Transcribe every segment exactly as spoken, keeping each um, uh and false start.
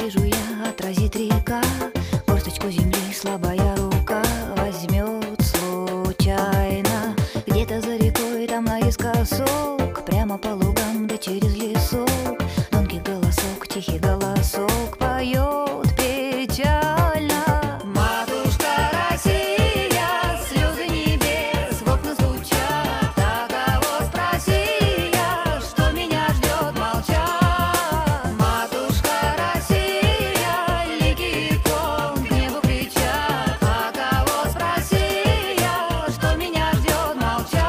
вижу я, отразит река. Горсточку земли слабая рука возьмет случайно. Где-то за рекой, там наискосок, прямо по лугам, да через лесок. Тонкий голосок, тихий голосок поет печально. Матушка Россия, слезы небес в окна стучат. А кого спроси я, что меня ждет, молчат. Матушка Россия, лики икон к небу кричат. А кого спроси я, что меня ждет, молчат.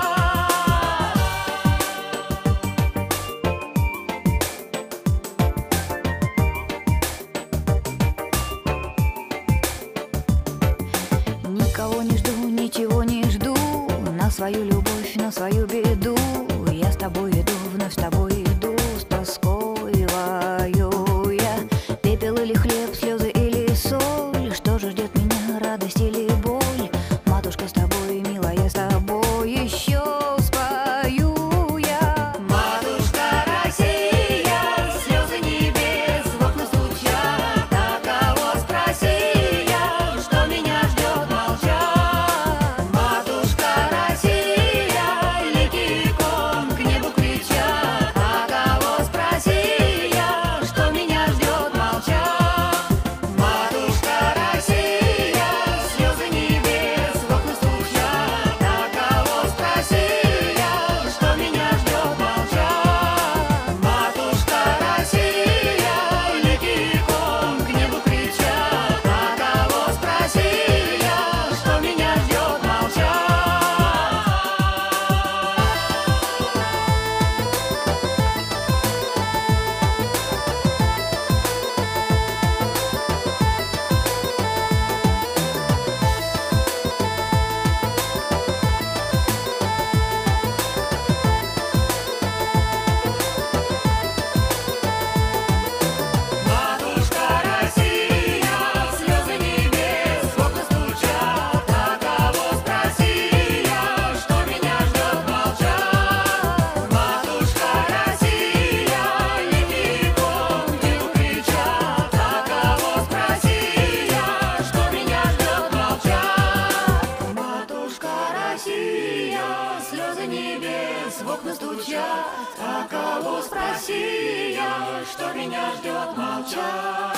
Никого не жду, ничего не жду, на свою любовь, на свою беду. Я с тобой иду, вновь с тобой иду, с тоской вою я. Пепел или хлеб, слезы или соль, что же ждет меня, радость или боль? Матушка, с тобой, милая, с тобой еще спою я. Матушка Россия, слезы небес в окна стучат. А кого спроси я, что меня ждет, молчат. Матушка Россия, лики икон к небу кричат. А кого спроси я, что меня ждет, молчат. Матушка Россия, слезы небес в окна стучат. А кого спроси я, что меня ждет, молчат. Матушка Россия, лики икон к небу кричат. А кого спроси я, что меня ждет, молчат. Матушка Россия, слезы небес в окна стучат. А кого спроси я, что меня ждет, молчат. Матушка Россия, лики икон к небу кричат. А кого спроси я, что меня ждет, молчат. Матушка Россия, слезы небес в окна стучат. А кого спроси я, что меня ждет, молчат.